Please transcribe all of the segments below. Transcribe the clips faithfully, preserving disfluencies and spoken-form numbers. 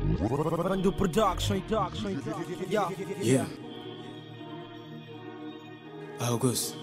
Vando Production, Production, yeah. Yeah. August.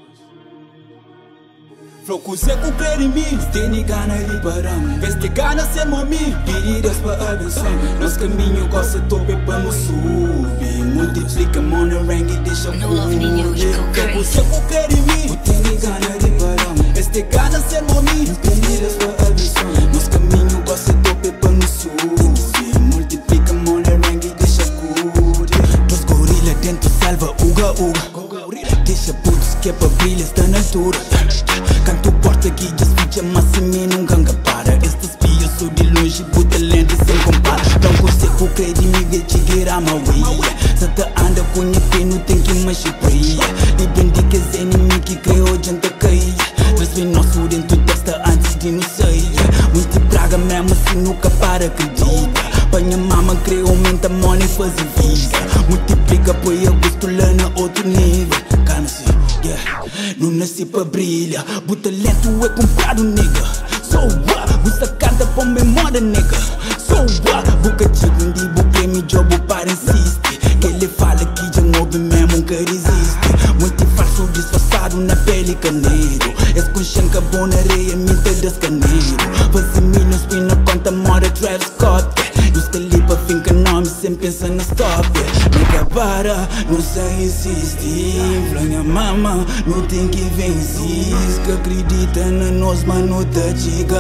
Procurei com crer em mim, tem gana de parar. Veste gana ser mami, pedir Deus para abençoar. Nosso caminho gosta tope para nos subir. Multiplica monorang e deixa o poder. Procurei com crer em mim, tem gana de parar. Veste gana ser mami, pedir Deus para abençoar. Nosso caminho gosta tope para nos subir. Multiplica monorang e deixa o poder. Dos gorila dentro salva uga uga. Deixa putos que é para brilha, está na altura. Canto porta aqui, já se mas se mim não ganga para. Estas pias sou de longe, puta lenta sem compara. Não consigo crer em mim, ver chigueira ma uia. Se te anda com minha pena, tem que mais chipria. Depende que é inimigo que criou janta cair. Mas vem nosso dentro testa antes de não sair. Muito praga mesmo assim nunca para acredita. Panha mama criou, aumenta money faz vida. Multiplica põe August lá na outro nível. Calma-se, yeah. Não nasci pra brilha. O talento é comprado, nigga. So what? Você canta pra memória, nigga. So what? Boca tipo um de boca me jogo para insistir. Que ele fala que já não ouve mesmo que resiste. Muito falso disfarçado na pele caneiro. Esse consciente bom na areia, minta descaneiro. Faz milhões pina conta mora Travis Scott. Os calipa finca nome sem pensar na stop. Nunca para, não sei insistir. Flanha mama, não tem que vencer. Que acredita na nós, mas não tá chega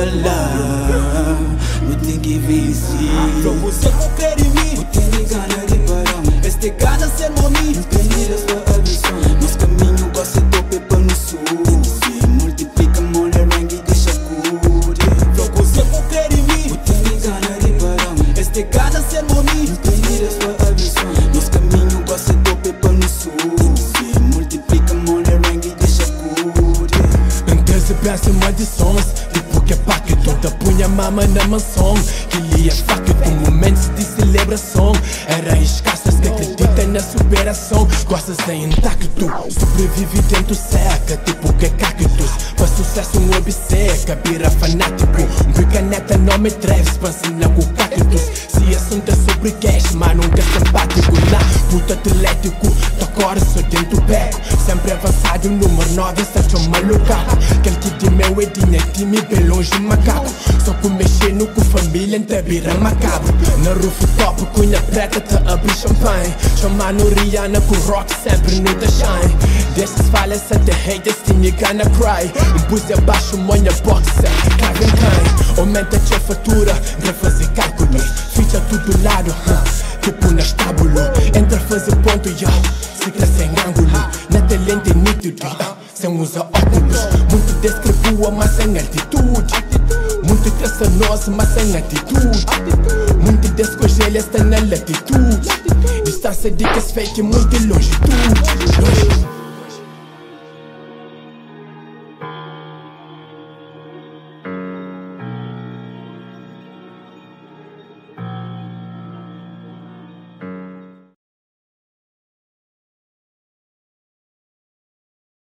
lá. Não tem que vencer. Pra você qualquer em mim, não tem gana de parar. Este gana ser mami, pedir a sua abençoa. Nosso caminho gosta de tope para nos subir. Multiplica monorang e deixa cura. Pra você qualquer em mim, não tem gana de parar. Este gana ser mami, pedir a sua abençoa. Nosso caminho gosta de tope para nos subir. Multiplica monorang e deixa cura. Antes de pensar em maldições, tipo que é pacto. Da punha mama na mansão, que lhe é facto. Momentos de celebração, era escassas que acreditam na superação. Gostas de intacto, sobrevive dentro seca, tipo que é cactus. Para sucesso um obseca, vira fanático. Um caneta não me treves, pancina com cactus. Se assunto é sobre cash, mas nunca é simpático. Na puta atlético, tocora só dentro do beco. Sempre avançado, número nove, sete um malucaco. Aquele que de meu é dinha, time bem longe macaco. Só que mexendo com família, então vira macabro. Na rooftop, cunha preta, te abre champanhe. Chamando Rihanna com rock, sempre no da shine. Desses falhas, até haters, tinha gana cry. Um bus abaixo, manha boxer, caga em quem. Aumenta a fatura, pra fazer cálculos. Ficha tudo lado, huh? Tipo na estábulo. Entra fazer ponto, yo, cicla sem ângulo. Na talento é nítido, uh, sem usa óculos. Muito descrevua, mas sem altitude. Muito traçanoso, mas sem atitude. Muito descongelha, está na latitude. Distância de que se fake, muito longitude.